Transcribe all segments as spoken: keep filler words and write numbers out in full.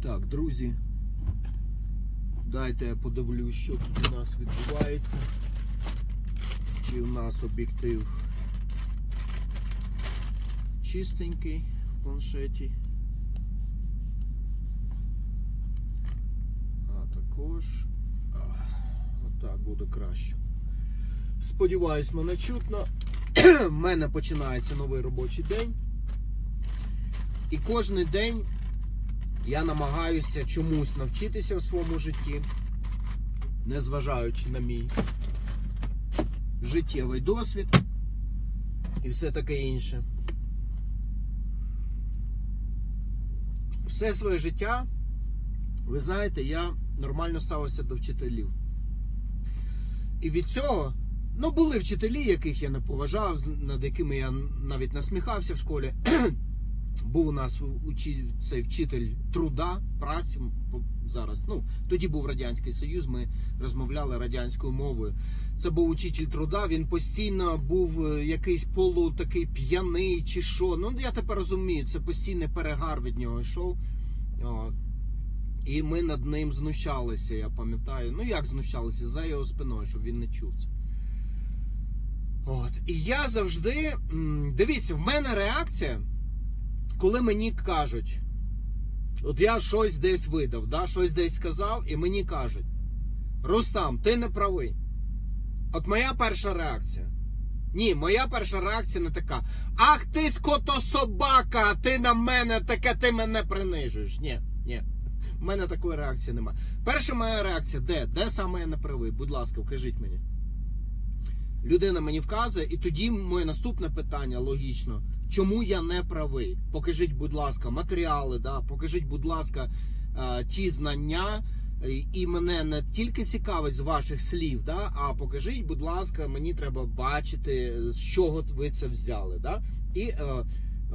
Так, друзі, дайте я подивлюсь, що тут у нас відбувається. Чи у нас об'єктив чистенький в планшеті. А також отак буде краще. Сподіваюсь, мене чутно. У мене починається новий робочий день. І кожен день я намагаюся чомусь навчитися в своєму житті, незважаючи на мій життєвий досвід і все таке інше. Все своє життя, ви знаєте, я нормально ставився до вчителів. І від цього, ну, були вчителі, яких я не поважав, над якими я навіть насміхався в школі. Був у нас цей вчитель труда, праці, зараз, ну, тоді був Радянський Союз, ми розмовляли радянською мовою. Це був учитель труда, він постійно був якийсь полу такий п'яний чи що. Ну, я тепер розумію, це постійний перегар від нього йшов. І ми над ним знущалися, я пам'ятаю. Ну, як знущалися? За його спиною, щоб він не чув це. От. І я завжди, дивіться, в мене реакція, коли мені кажуть, от я щось десь видав, да, щось десь сказав, і мені кажуть: Рустам, ти не правий. От моя перша реакція. Ні, моя перша реакція не така: ах ти скотособака, ти на мене таке, ти мене принижуєш. Ні, ні, в мене такої реакції немає. Перша моя реакція, де? Де саме я не правий? Будь ласка, вкажіть мені. Людина мені вказує, і тоді моє наступне питання, логічно: чому я не правий? Покажіть, будь ласка, матеріали, да? Покажіть, будь ласка, ті знання, і мене не тільки цікавить з ваших слів, да? А покажіть, будь ласка, мені треба бачити, з чого ви це взяли. Да? І е, е,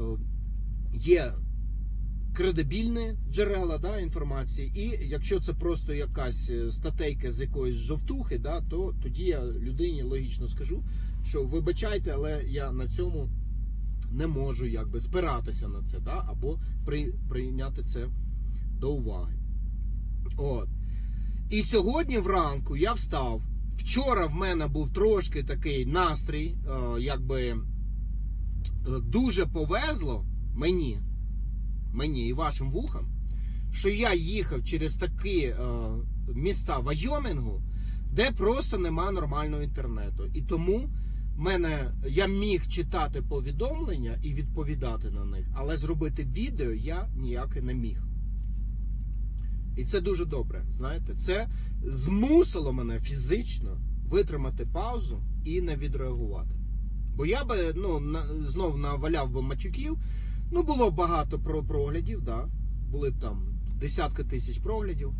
є кредибільні джерела, да, інформації, і якщо це просто якась статейка з якоїсь жовтухи, да, то тоді я людині логічно скажу, що вибачайте, але я на цьому не можу якби спиратися на це, да, або при, прийняти це до уваги. От. І сьогодні вранку я встав. Вчора в мене був трошки такий настрій, е, якби дуже повезло мені, мені і вашим вухам, що я їхав через такі е, міста Вайомінгу, де просто нема нормального інтернету. І тому мене, я міг читати повідомлення і відповідати на них, але зробити відео я ніяк не міг. І це дуже добре, знаєте. Це змусило мене фізично витримати паузу і не відреагувати. Бо я би, ну, на, знов наваляв би матюків. Ну, було багато про проглядів, да. Були б там десятки тисяч проглядів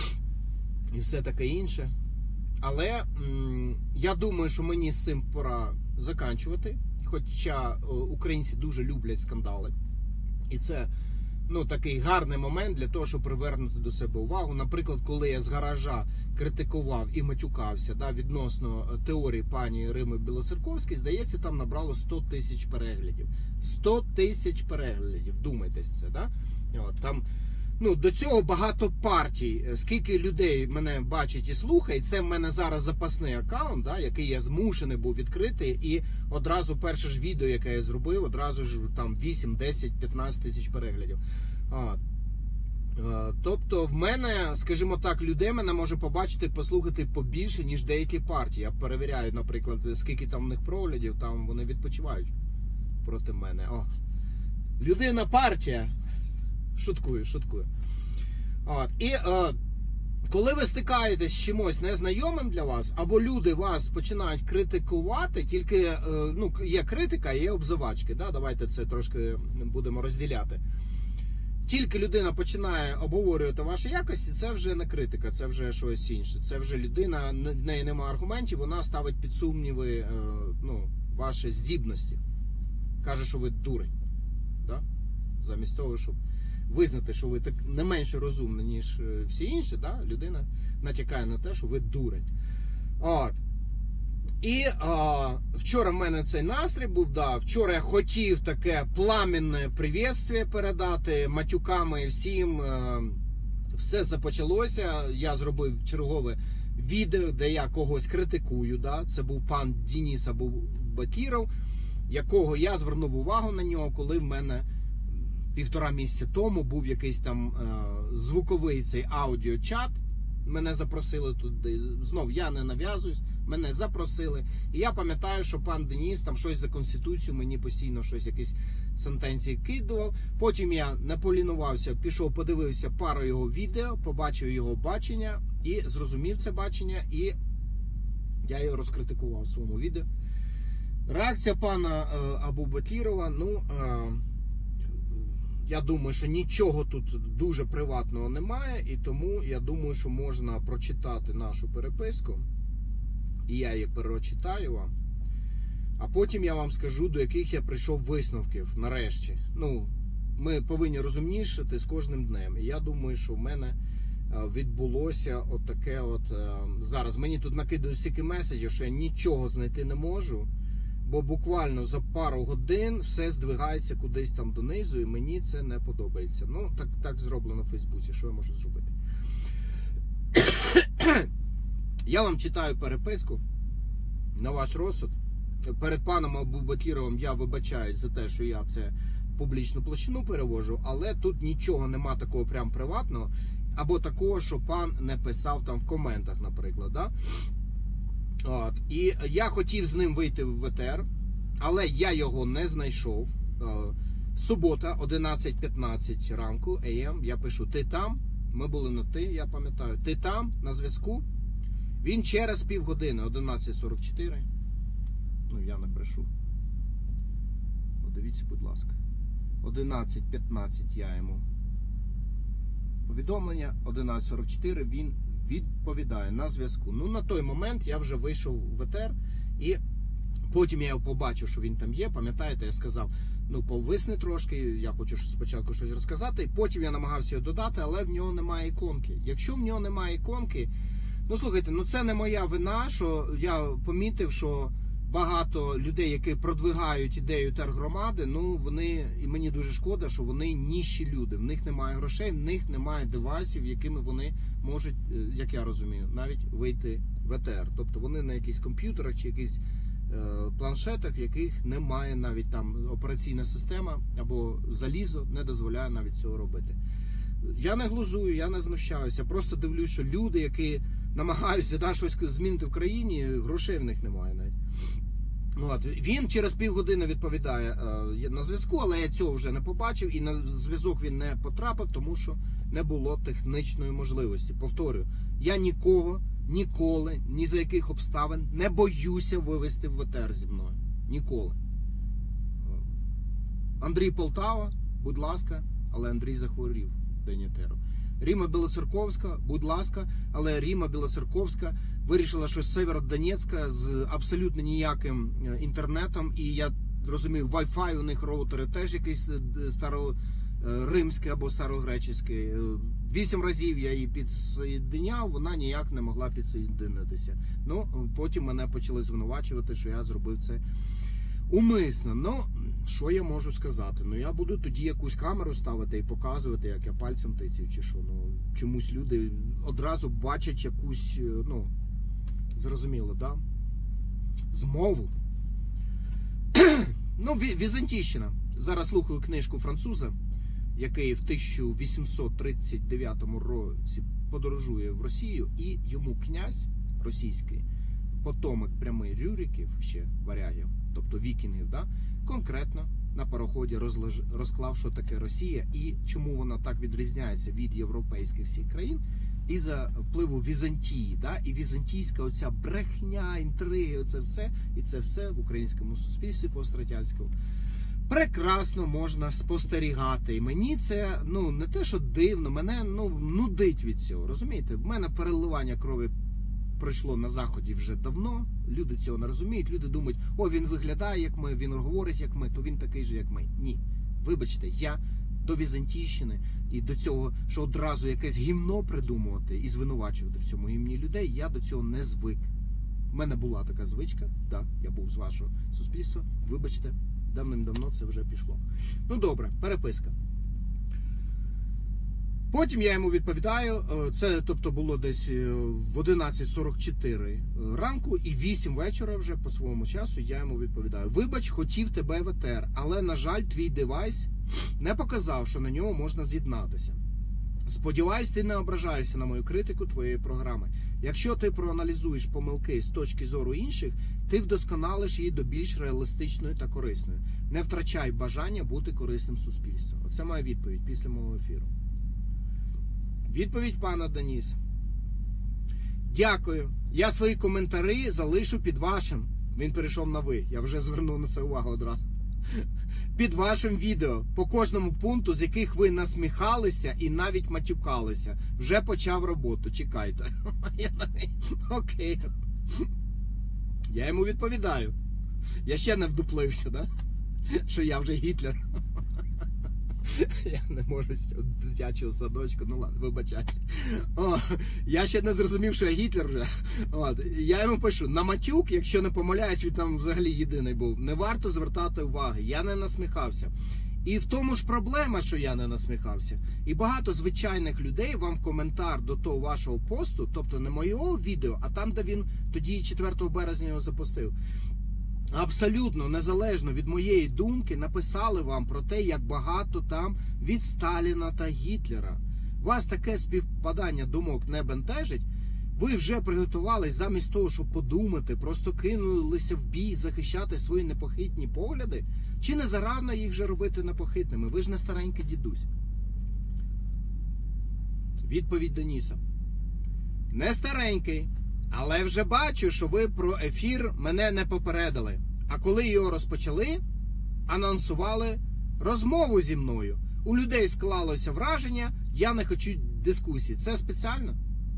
і все таке інше. Але м я думаю, що мені з цим пора закінчувати. Хоча о, українці дуже люблять скандали. І це, ну, такий гарний момент для того, щоб привернути до себе увагу. Наприклад, коли я з гаража критикував і матюкався, да, відносно теорії пані Рими Білоцерковської, здається, там набрало сто тисяч переглядів. сто тисяч переглядів, думайтесь це, да? От, там, ну, до цього багато партій. Скільки людей мене бачить і слухає, це в мене зараз запасний аккаунт, да, який я змушений був відкрити, і одразу перше ж відео, яке я зробив, одразу ж там вісім, десять, п'ятнадцять тисяч переглядів. А, тобто в мене, скажімо так, людей мене може побачити, послухати побільше, ніж деякі партії. Я перевіряю, наприклад, скільки там в них проглядів, там вони відпочивають проти мене. О, людина партія. Шуткую, шуткую. От. І е, коли ви стикаєтесь з чимось незнайомим для вас, або люди вас починають критикувати, тільки е, ну, є критика, є обзивачки. Да? Давайте це трошки будемо розділяти. Тільки людина починає обговорювати ваші якості, це вже не критика, це вже щось інше. Це вже людина, в неї немає аргументів, вона ставить під сумніви е, ну, ваші здібності. Каже, що ви дурень. Да? Замість того, щоб визнати, що ви так не менше розумні, ніж всі інші, да? Людина натякає на те, що ви дурень. От. І а, вчора в мене цей настрій був, да, вчора я хотів таке пламенне привітствие передати матюками всім, а, все це почалося, я зробив чергове відео, де я когось критикую, да? Це був пан Денис Абубакіров, якого я звернув увагу на нього, коли в мене півтора місяця тому був якийсь там е, звуковий цей аудіочат. Мене запросили туди. Знов я не нав'язуюсь, мене запросили. І я пам'ятаю, що пан Деніс там щось за Конституцію, мені постійно щось, якісь сентенції кидував. Потім я не полінувався, пішов, подивився пару його відео, побачив його бачення і зрозумів це бачення, і я його розкритикував в своєму відео. Реакція пана е, Абубакірова, ну, е, я думаю, що нічого тут дуже приватного немає, і тому я думаю, що можна прочитати нашу переписку, і я її перечитаю вам, а потім я вам скажу, до яких я прийшов висновків, нарешті. Ну, ми повинні розумнішати з кожним днем, і я думаю, що в мене відбулося отаке от, зараз мені тут накидають стільки меседжів, що я нічого знайти не можу, бо буквально за пару годин все здвигається кудись там донизу, і мені це не подобається. Ну, так, так зроблено в Фейсбуці, що я можу зробити? Я вам читаю переписку на ваш розсуд. Перед паном Абубакіровим я вибачаюсь за те, що я це публічну площину перевожу, але тут нічого нема такого прям приватного, або такого, що пан не писав там в коментах, наприклад, да? От. І я хотів з ним вийти в ВТР, але я його не знайшов. Субота, одинадцять п'ятнадцять ранку, АМ, я пишу: ти там? Ми були на ти, я пам'ятаю. Ти там, на зв'язку? Він через півгодини, одинадцять сорок чотири. Ну, я не пишу. Подивіться, будь ласка. одинадцять п'ятнадцять я йому повідомлення, одинадцять сорок чотири він відповідає: на зв'язку. Ну, на той момент я вже вийшов в ВТР, і потім я його побачив, що він там є. Пам'ятаєте, я сказав: ну, повисни трошки, я хочу спочатку щось розказати. Потім я намагався його додати, але в нього немає іконки. Якщо в нього немає іконки, ну, слухайте, ну це не моя вина, що я помітив, що багато людей, які продвигають ідею тергромади, ну, вони, і мені дуже шкода, що вони ніщі люди. В них немає грошей, в них немає девайсів, якими вони можуть, як я розумію, навіть вийти в ВТР. Тобто вони на якихось комп'ютерах чи якихось е, планшетах, в яких немає навіть там операційна система або залізо не дозволяє навіть цього робити. Я не глузую, я не знущаюся, просто дивлюсь, що люди, які намагаються, да, щось змінити в країні, грошей в них немає навіть. От. Він через півгодини відповідає е, на зв'язку, але я цього вже не побачив, і на зв'язок він не потрапив, тому що не було технічної можливості. Повторюю, я нікого, ніколи, ні за яких обставин не боюся вивести в ВТР зі мною. Ніколи. Андрій Полтава, будь ласка, але Андрій захворів день етеру. Ріма Білоцерковська, будь ласка, але Ріма Білоцерковська вирішила, що з Северодонецька з абсолютно ніяким інтернетом, і я розумію, Wi-Fi у них роутери теж якийсь староримський або старогреческий. Вісім разів я її підсоєдиняв, вона ніяк не могла підсоєдинитися. Ну, потім мене почали звинувачувати, що я зробив це умисно. Ну, що я можу сказати? Ну, я буду тоді якусь камеру ставити і показувати, як я пальцем тиців чи що. Ну, чомусь люди одразу бачать якусь, ну, зрозуміло, да? Змову. Ну, Візантійщина. Зараз слухаю книжку француза, який в тисяча вісімсот тридцять дев'ятому році подорожує в Росію, і йому князь російський, потомок прямий Рюриків, ще варягів, тобто вікінгів, да, конкретно на пароході розлож... розклав, що таке Росія і чому вона так відрізняється від європейських всіх країн, і за впливу Візантії, да, і візантійська оця брехня, інтриги, оце все, і це все в українському суспільстві пострадянському прекрасно можна спостерігати. І мені це, ну, не те, що дивно, мене, ну, нудить від цього, розумієте? В мене переливання крові пройшло на Заході вже давно, люди цього не розуміють, люди думають: о, він виглядає як ми, він говорить як ми, то він такий же як ми. Ні, вибачте, я до Візантійщини і до цього, що одразу якесь гімно придумувати і звинувачувати в цьому гімні людей, я до цього не звик. У мене була така звичка, да, я був з вашого суспільства, вибачте, давним-давно це вже пішло. Ну добре, переписка. Потім я йому відповідаю, це тобто було десь в одинадцять сорок чотири ранку і вісім вечора вже по своєму часу я йому відповідаю. Вибач, хотів тебе в етер, але, на жаль, твій девайс не показав, що на нього можна з'єднатися. Сподіваюсь, ти не ображаєшся на мою критику твоєї програми. Якщо ти проаналізуєш помилки з точки зору інших, ти вдосконалиш її до більш реалістичної та корисної. Не втрачай бажання бути корисним суспільству. Оце моя відповідь після мого ефіру. Відповідь пана Деніса. Дякую. Я свої коментарі залишу під вашим. Він перейшов на ви. Я вже звернув на це увагу одразу. Під вашим відео. По кожному пункту, з яких ви насміхалися і навіть матюкалися. Вже почав роботу. Чекайте. Окей. Я йому відповідаю. Я ще не вдуплився, да? Що я вже Гітлер. Я не можу з цього дитячого садочку, ну ладно, вибачайся. О, я ще не зрозумів, що я Гітлер вже. От, я йому пишу, на матюк, якщо не помиляюсь, він там взагалі єдиний був, не варто звертати уваги, я не насміхався. І в тому ж проблема, що я не насміхався. І багато звичайних людей вам в коментар до того вашого посту, тобто не моєго відео, а там, де він тоді четвертого березня його запустив, абсолютно незалежно від моєї думки написали вам про те, як багато там від Сталіна та Гітлера. Вас таке співпадання думок не бентежить. Ви вже приготувались замість того, щоб подумати, просто кинулися в бій захищати свої непохитні погляди? Чи не зарано їх вже робити непохитними? Ви ж не старенький дідусь. Відповідь Деніса. Не старенький. Але вже бачу, що ви про ефір мене не попередили. А коли його розпочали, анонсували розмову зі мною. У людей склалося враження, я не хочу дискусії. Це спеціально?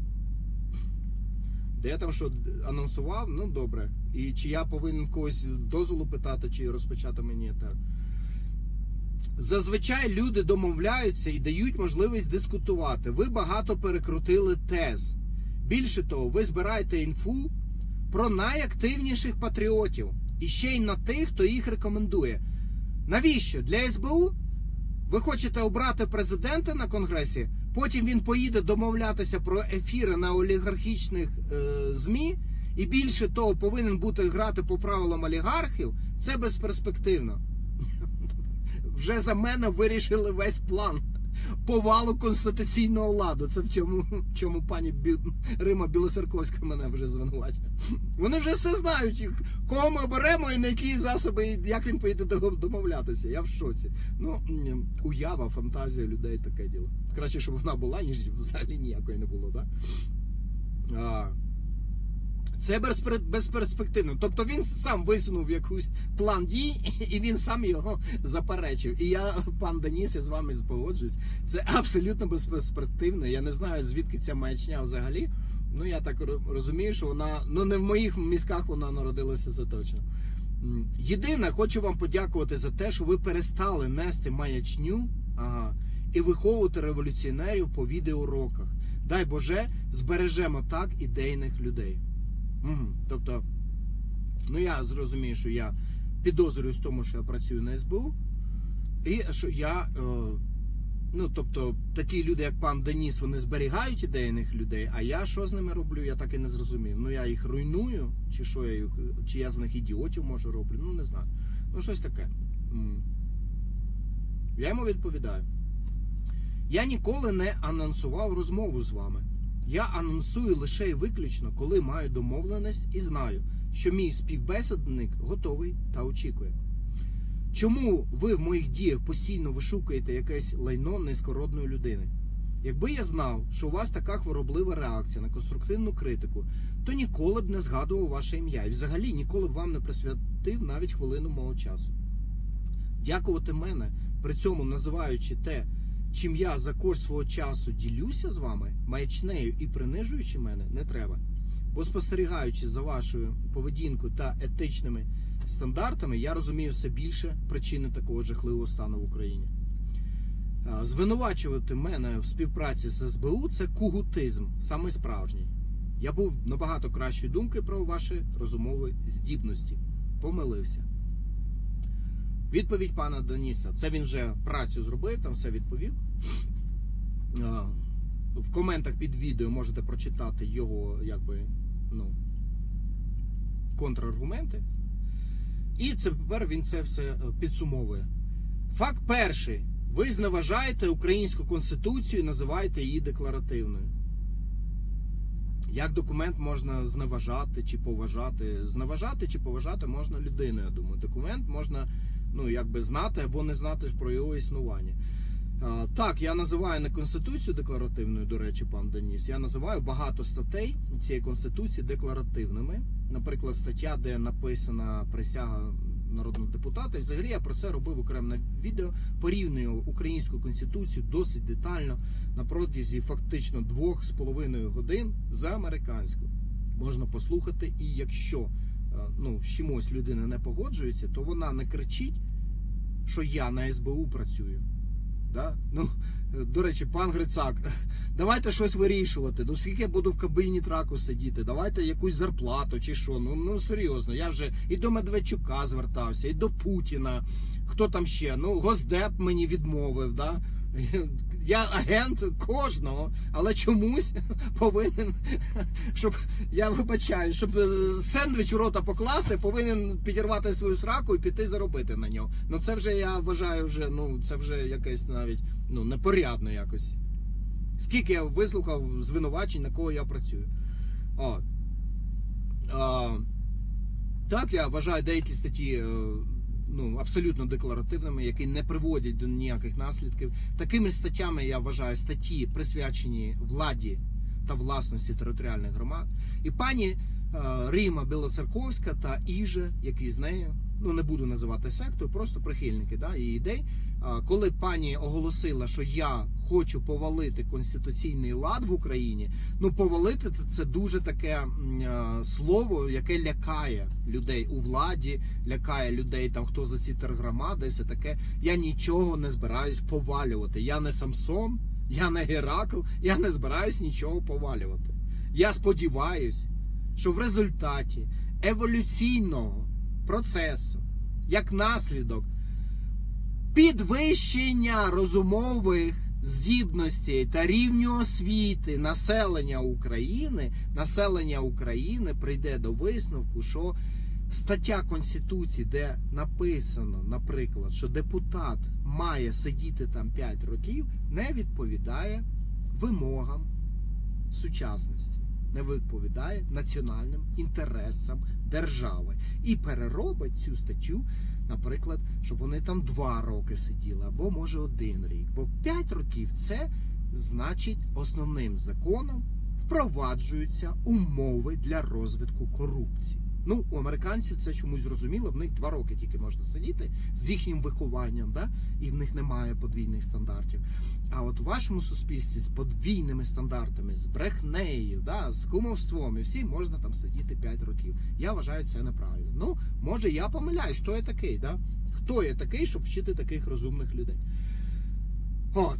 Де я там що, анонсував? Ну, добре. І чи я повинен когось дозволу питати, чи розпочати мені етер? Зазвичай люди домовляються і дають можливість дискутувати. Ви багато перекрутили тез. Більше того, ви збираєте інфу про найактивніших патріотів. І ще й на тих, хто їх рекомендує. Навіщо? Для ес бе у? Ви хочете обрати президента на Конгресі? Потім він поїде домовлятися про ефіри на олігархічних е, ЗМІ? І більше того, повинен бути грати по правилам олігархів? Це безперспективно. Вже за мене вирішили весь план повалу конституційного ладу. Це в цьому, в чому пані Бі... Рима Білоцерковська мене вже звинувачує. Вони вже все знають, кого ми беремо і на які засоби, як він поїде домовлятися. Я в шоці. Ну, уява, фантазія людей, таке діло. Краще, щоб вона була, ніж взагалі ніякої не було, так? Да? Це безперспективно. Тобто він сам висунув якийсь план дій, і він сам його заперечив. І я, пан Деніс, я з вами погоджуюсь. Це абсолютно безперспективно. Я не знаю, звідки ця маячня взагалі. Ну, я так розумію, що вона, ну, не в моїх мізках вона народилася, це точно. Єдине, хочу вам подякувати за те, що ви перестали нести маячню, ага, і виховувати революціонерів по відеоуроках. Дай Боже, збережемо так ідейних людей. Угу. Тобто, ну я зрозумію, що я підозрююсь в тому, що я працюю на ес бе у, і що я, е, ну тобто, такі люди, як пан Деніс, вони зберігають ідейних людей, а я що з ними роблю, я так і не зрозумів. Ну я їх руйную, чи що я їх, чи я з них ідіотів, може, роблю, ну не знаю. Ну щось таке. Я йому відповідаю. Я ніколи не анонсував розмову з вами. Я анонсую лише і виключно, коли маю домовленість і знаю, що мій співбесідник готовий та очікує. Чому ви в моїх діях постійно вишукуєте якесь лайно низькородної людини? Якби я знав, що у вас така хвороблива реакція на конструктивну критику, то ніколи б не згадував ваше ім'я. І взагалі ніколи б вам не присвятив навіть хвилину мого часу. Дякувати мене, при цьому називаючи те, чим я за кошт свого часу ділюся з вами, маячнею і принижуючи мене, не треба. Бо спостерігаючи за вашою поведінкою та етичними стандартами, я розумію все більше причини такого жахливого стану в Україні. Звинувачувати мене в співпраці з ес бе у – це кугутизм, саме справжній. Я був набагато кращої думки про ваші розумові здібності. Помилився. Відповідь пана Деніса. Це він вже працю зробив, там все відповів. В коментах під відео можете прочитати його, якби, ну, контраргументи. І це тепер він це все підсумовує. Факт перший. Ви зневажаєте українську конституцію і називаєте її декларативною. Як документ можна зневажати чи поважати? Зневажати чи поважати можна людину, я думаю. Документ можна, ну, якби знати або не знати про його існування. А, так, я називаю не Конституцію декларативною, до речі, пан Деніс. Я називаю багато статей цієї Конституції декларативними. Наприклад, стаття, де написана присяга народного депутата. І взагалі я про це робив окреме відео. Порівнюю українську конституцію досить детально на протязі фактично двох з половиною годин за американську. Можна послухати, і якщо, ну, з чимось людина не погоджується, то вона не кричить, що я на ес бе у працюю. Да? Ну, до речі, пан Грицак, давайте щось вирішувати. Ну, скільки я буду в кабіні траку сидіти? Давайте якусь зарплату чи що? Ну, ну серйозно, я вже і до Медведчука звертався, і до Путіна. Хто там ще? Ну, Госдеп мені відмовив, да? Я агент кожного, але чомусь повинен, щоб, я вибачаю, щоб сендвіч у рота покласти, повинен підірвати свою сраку і піти заробити на нього. Ну це вже, я вважаю, вже, ну, це вже якесь навіть, ну, непорядно якось. Скільки я вислухав звинувачень, на кого я працюю. О. А, так, я вважаю деякі статті, ну, абсолютно декларативними, які не приводять до ніяких наслідків. Такими статтями я вважаю статті, присвячені владі та власності територіальних громад. І пані е, Ріма Білоцерковська та Іже, які з нею, ну, не буду називати сектою, просто прихильники, да, її ідей. Е, коли пані оголосила, що я хочу повалити конституційний лад в Україні, ну, повалити – це дуже таке е, слово, яке лякає людей у владі, лякає людей, там, хто за ці тергромади, і все таке. Я нічого не збираюсь повалювати. Я не Самсон, я не Геракл, я не збираюсь нічого повалювати. Я сподіваюсь, що в результаті еволюційного процесу, як наслідок підвищення розумових здібностей та рівню освіти населення України, населення України прийде до висновку, що стаття Конституції, де написано, наприклад, що депутат має сидіти там п'ять років, не відповідає вимогам сучасності, не відповідає національним інтересам держави. І переробить цю статтю, наприклад, щоб вони там два роки сиділи, або може один рік. Бо п'ять років це значить основним законом впроваджуються умови для розвитку корупції. Ну, у американців це чомусь зрозуміло, в них два роки тільки можна сидіти з їхнім вихованням, да? І в них немає подвійних стандартів. А от у вашому суспільстві з подвійними стандартами, з брехнею, да? З кумовством, і всі можна там сидіти п'ять років. Я вважаю це неправильно. Ну, може я помиляюсь, хто я такий, да? Хто я такий, щоб вчити таких розумних людей? От.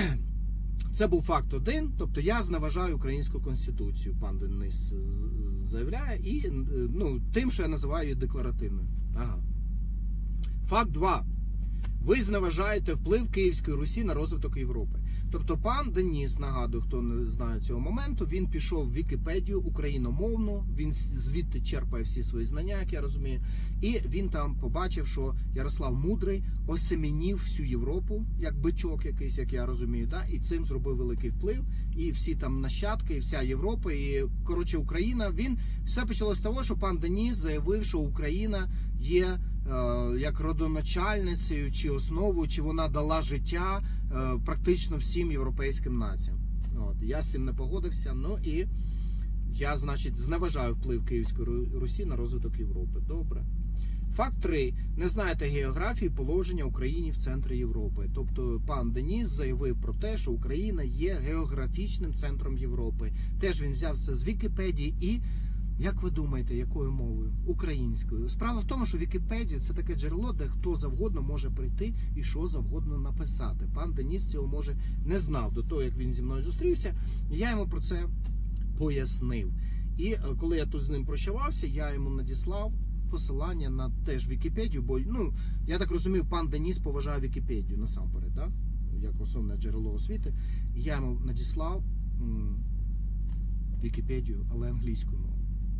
Це був факт один, тобто я зневажаю українську конституцію, пан Денис заявляє, і, ну, тим, що я називаю її декларативною. Ага. Факт два. Ви зневажаєте вплив Київської Русі на розвиток Європи. Тобто пан Деніс, нагадую, хто не знає цього моменту, він пішов в Вікіпедію україномовну, він звідти черпає всі свої знання, як я розумію, і він там побачив, що Ярослав Мудрий осемінів всю Європу, як бичок якийсь, як я розумію, да? І цим зробив великий вплив, і всі там нащадки, і вся Європа, і, коротше, Україна, він, все почалося з того, що пан Деніс заявив, що Україна є як родоначальницею, чи основою, чи вона дала життя практично всім європейським націям. От. Я з цим не погодився, ну і я, значить, зневажаю вплив Київської Русі на розвиток Європи. Добре. Факт три. Не знаєте географії положення України в центрі Європи. Тобто пан Деніс заявив про те, що Україна є географічним центром Європи. Теж він взяв це з Вікіпедії і, як ви думаєте, якою мовою? Українською. Справа в тому, що Вікіпедія – це таке джерело, де хто завгодно може прийти і що завгодно написати. Пан Деніс цього, може, не знав до того, як він зі мною зустрівся. Я йому про це пояснив. І коли я тут з ним прощавався, я йому надіслав посилання на теж Вікіпедію, бо, ну, я так розумію, пан Деніс поважає Вікіпедію насамперед, да? як основне джерело освіти. І я йому надіслав м, Вікіпедію, але англійською мовою.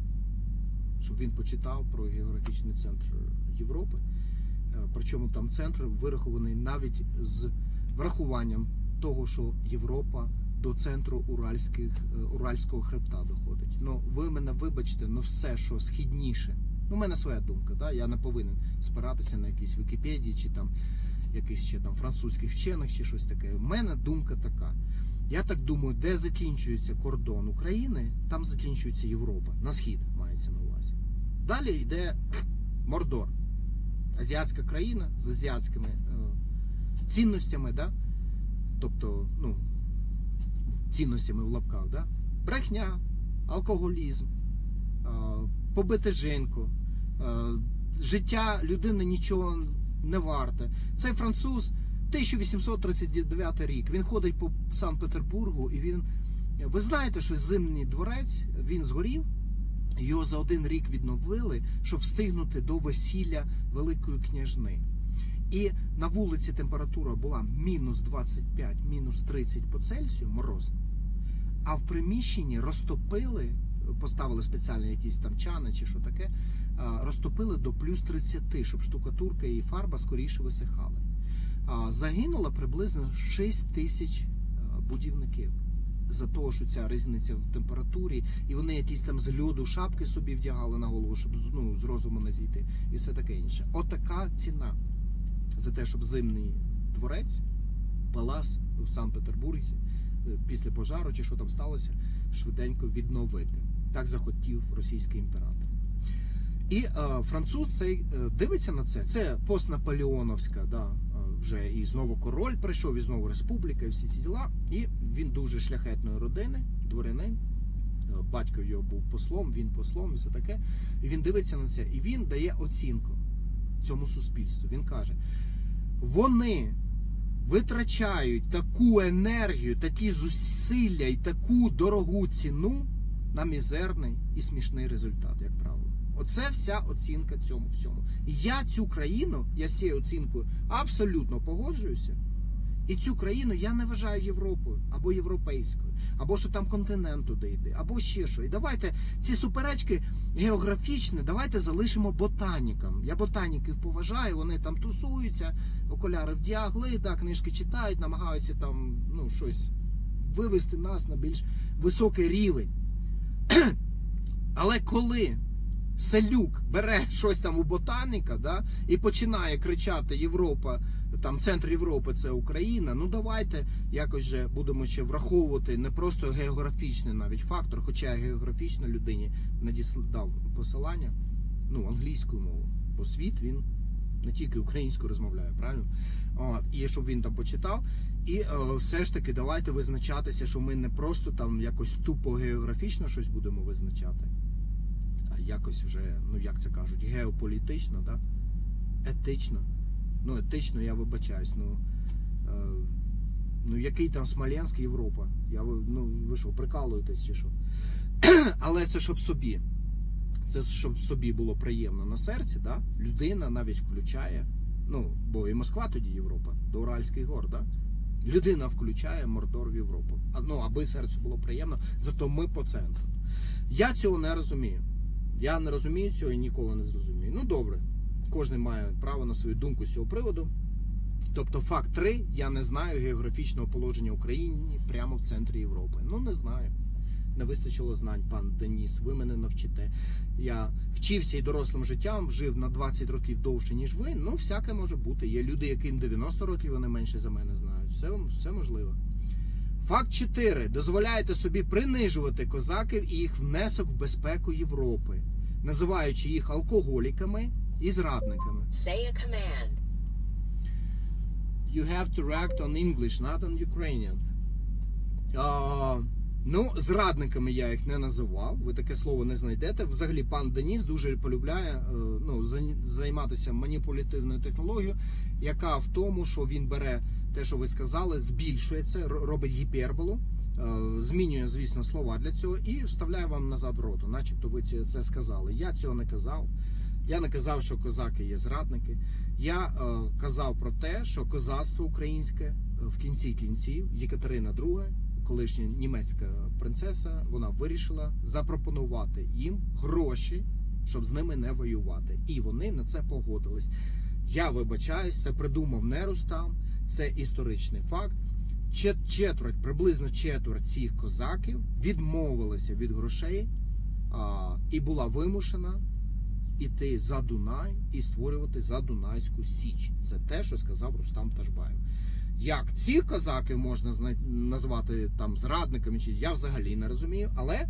Щоб він почитав про географічний центр Європи. Причому там центр вирахований навіть з врахуванням того, що Європа до центру Уральських, Уральського хребта доходить. Ну, ви мене вибачте, ну все, що східніше. Ну, у мене своя думка, да? Я не повинен спиратися на якісь Вікіпедії, чи там якісь ще там французьких вчених, чи щось таке. У мене думка така. Я так думаю, де закінчується кордон України, там закінчується Європа. На схід мається на увазі. Далі йде Мордор. Азіатська країна з азіатськими е, цінностями, да? Тобто, ну, цінностями в лапках, да? Брехня, алкоголізм, е, побити жінку, е, життя людини нічого не варте. Цей француз, тисяча вісімсот тридцять дев'ятий рік, він ходить по Санкт-Петербургу і він, ви знаєте, що Зимній дворець, він згорів, його за один рік відновили, щоб встигнути до весілля Великої княжни. І на вулиці температура була мінус двадцять п'ять, мінус тридцять по Цельсію, мороз. А в приміщенні розтопили, поставили спеціальні якісь там чани чи що таке, розтопили до плюс тридцять, щоб штукатурка і фарба скоріше висихали. Загинуло приблизно шість тисяч будівників. За того, що ця різниця в температурі, і вони якісь там з льоду шапки собі вдягали на голову, щоб, ну, з розуму не зійти, і все таке інше. Отака ціна за те, щоб Зимний дворець, палац в Санкт-Петербурзі, після пожару, чи що там сталося, швиденько відновити. Так захотів російський імператор. І е, француз цей е, дивиться на це. Це постнаполеоновська, да, вже і знову король прийшов, і знову республіка, і всі ці діла. І він дуже шляхетної родини, дворянин. Батько його був послом, він послом, і все таке. І він дивиться на це, і він дає оцінку цьому суспільству. Він каже, вони витрачають таку енергію, такі зусилля і таку дорогу ціну на мізерний і смішний результат, як правило. Оце вся оцінка цьому всьому. І я цю країну, я з цією оцінкою абсолютно погоджуюся. І цю країну я не вважаю Європою, або європейською, або що там континент туди йде, або ще що. І давайте ці суперечки географічні, давайте залишимо ботанікам. Я ботаніків поважаю, вони там тусуються, окуляри вдягли, да, книжки читають, намагаються там, ну, щось вивести нас на більш високий рівень. Але коли селюк бере щось там у ботаніка, да, і починає кричати Європа, там центр Європи це Україна, ну давайте якось же будемо ще враховувати не просто географічний навіть фактор, хоча я географічно людині надіслав посилання, ну, англійською мовою, бо світ він не тільки українською розмовляє, правильно? От, і щоб він там почитав. І е, все ж таки давайте визначатися, що ми не просто там якось тупо географічно щось будемо визначати, а якось вже, ну як це кажуть, геополітично, да? Етично. Ну, етично я вибачаюсь, ну, е, ну який там Смоленськ, Європа? Я, ну, ви що, прикалуєтесь чи що? Але це щоб собі. Це щоб собі було приємно на серці, да? Людина навіть включає, ну, бо і Москва тоді Європа, до Уральських гор, да? Людина включає Мордор в Європу. А, ну, аби серцю було приємно, зато ми по центру. Я цього не розумію. Я не розумію цього і ніколи не зрозумію. Ну, добре. Кожен має право на свою думку з цього приводу. Тобто, факт три, я не знаю географічного положення України прямо в центрі Європи. Ну, не знаю. Не вистачило знань, пан Деніс, ви мене навчите. Я вчився і дорослим життям, жив на двадцять років довше, ніж ви. Ну, всяке може бути. Є люди, яким дев'яносто років, вони менше за мене знають. Все, все можливо. Факт чотири. Дозволяєте собі принижувати козаків і їх внесок в безпеку Європи, називаючи їх алкоголіками і зрадниками. Say a command. You have to react on English, not on Ukrainian. Uh, ну, зрадниками я їх не називав, ви таке слово не знайдете. Взагалі, пан Деніс дуже полюбляє uh, ну, займатися маніпулятивною технологією, яка в тому, що він бере те, що ви сказали, збільшує це, робить гіперболу, uh, змінює, звісно, слова для цього і вставляє вам назад в роту, начебто ви це сказали. Я цього не казав. Я не казав, що козаки є зрадники. Я е, казав про те, що козацтво українське в кінці кінців Єкатерина друга, колишня німецька принцеса, вона вирішила запропонувати їм гроші, щоб з ними не воювати. І вони на це погодились. Я вибачаюсь, це придумав не Рустам, це історичний факт. Четверть, приблизно четверть цих козаків відмовилися від грошей а, і була вимушена іти за Дунай і створювати Задунайську Січ. Це те, що сказав Рустам Ташбаєв. Як ці козаки можна назвати там зрадниками, чи я взагалі не розумію, але е,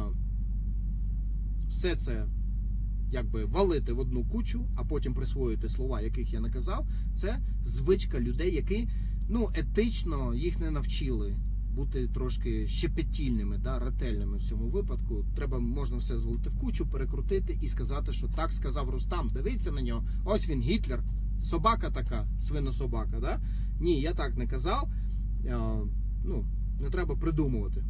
все це якби валити в одну кучу, а потім присвоїти слова, яких я не казав, це звичка людей, які, ну, етично їх не навчили бути трошки щепетільними, да, ретельними в цьому випадку. Треба, можна все звалити в кучу, перекрутити і сказати, що так сказав Рустам. Дивіться на нього, ось він, Гітлер, собака така, свинособака, да? Ні, я так не казав. А, ну, не треба придумувати.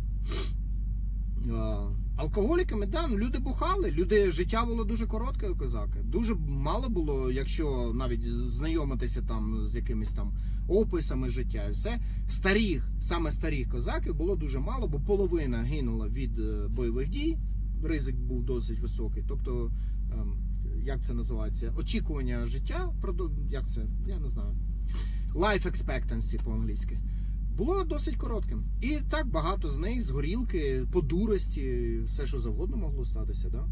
А, алкоголіками, да, ну, люди бухали, люди, життя було дуже коротке у козака. Дуже мало було, якщо навіть знайомитися там з якимись там описами життя і все. Старих, саме старих козаків було дуже мало, бо половина гинула від бойових дій, ризик був досить високий. Тобто, як це називається? Очікування життя, як це? Я не знаю. Life expectancy по-англійськи. Було досить коротким. І так багато з них з горілки, по дурості, все що завгодно могло статися, да?